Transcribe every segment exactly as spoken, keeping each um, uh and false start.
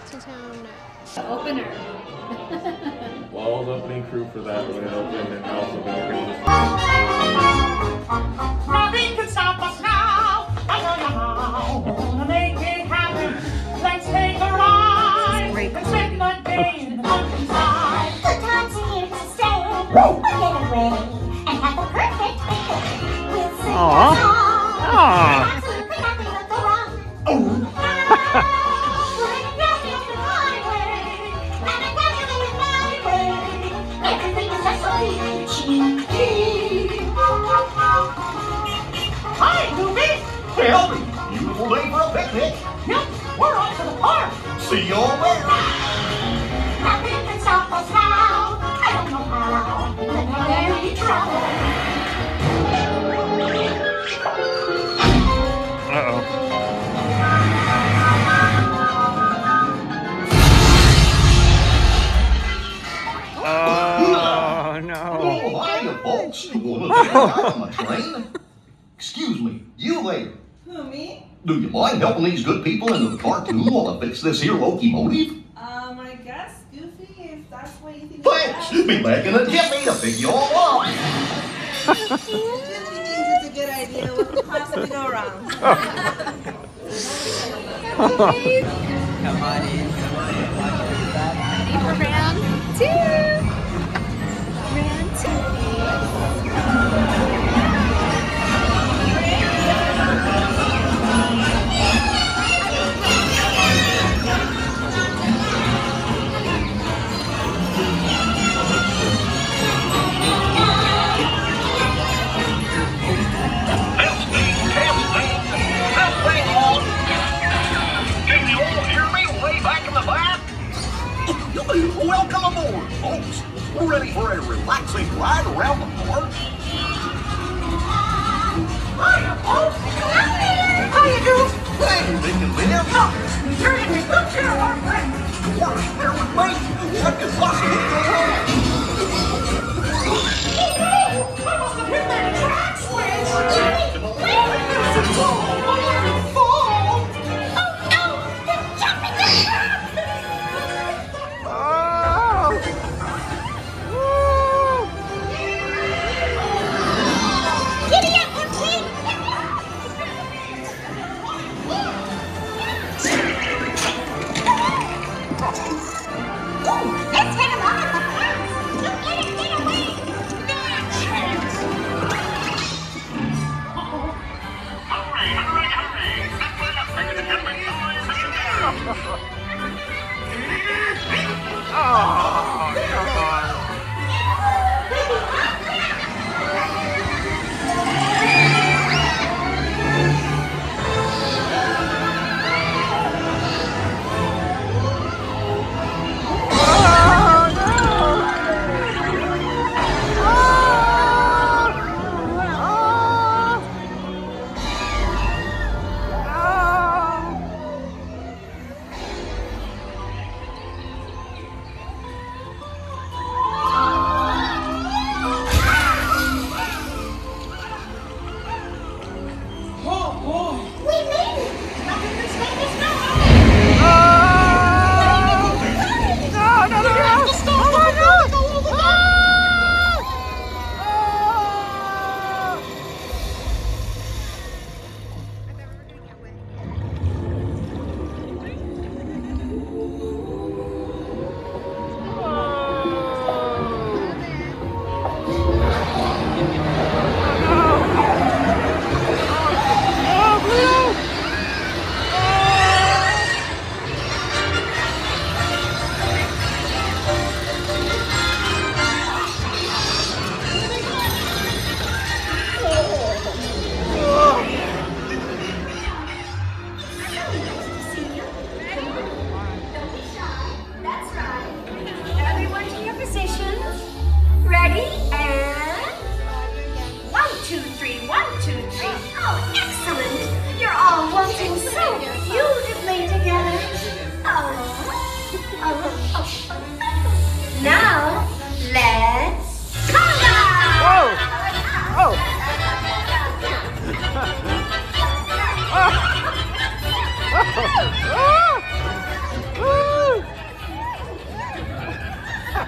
Toontown opener. Wall's opening crew for that when it opened, and also been organized. Nothing can stop us now. I don't know how. Wanna make it happen. Let's take a ride. And spend the day in the countryside. Good times are here to stay. We'll get away and have the perfect day. We'll sing a song. Absolutely nothing will go wrong. Oh. Hi, Goofy! Well, beautiful day for a picnic. Yep, we're off to the park. See you all there. Nothing can stop us now. I don't know how. We're in any trouble. Uh-oh. Oh, no. Oh, hiya, folks. You want to get out on the train? Excuse me, you there. Who, me? Do you mind helping these good people into the cartoon while I fix this here locomotive? Um, I guess, Goofy, if that's what you think. Thanks. Be back in a jiffy to pick you all up. Goofy thinks it's a good idea. We'll possibly go around. Come on in, come on in. ready for round two. Round two. Welcome aboard, folks. We're ready for a relaxing ride around the park. Hiya, folks! Hiya, Goof! Hey, Nick and Ben. Oh, you're in the good chair, aren't you? You're here with me. What could possibly go wrong? Oh, no! I must have hit that track switch! Oh, no! The jumping jack! Giddy up, Oopsie! Ooh, let's take a look at the park.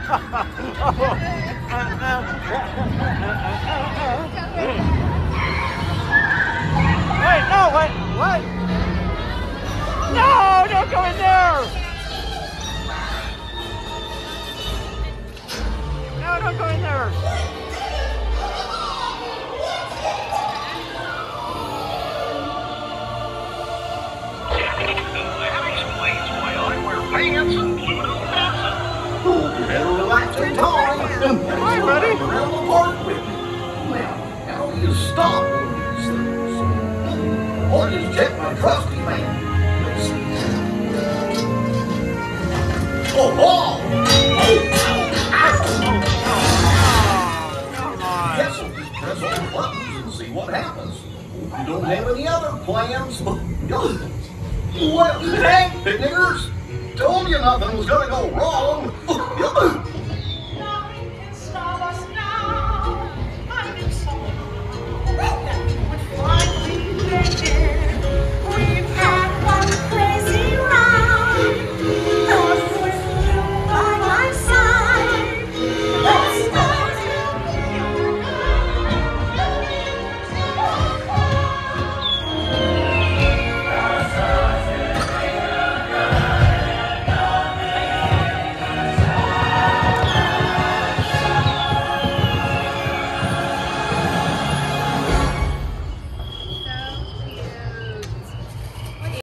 Wait, no, wait, what? No, don't go in there! No, don't go in there! That explains why I wear pants and Pluto dancing. Oh, you had a relaxing time. Hi, buddy. Around the park with me. Now, how do you stop one of these things? Or just check my trusty man. Let's see. Oh, oh! Oh, ow, Come on. Guess we'll just press all the buttons and see what happens. You don't have any other plans? Well, dang, niggers! Told you nothing was gonna go wrong.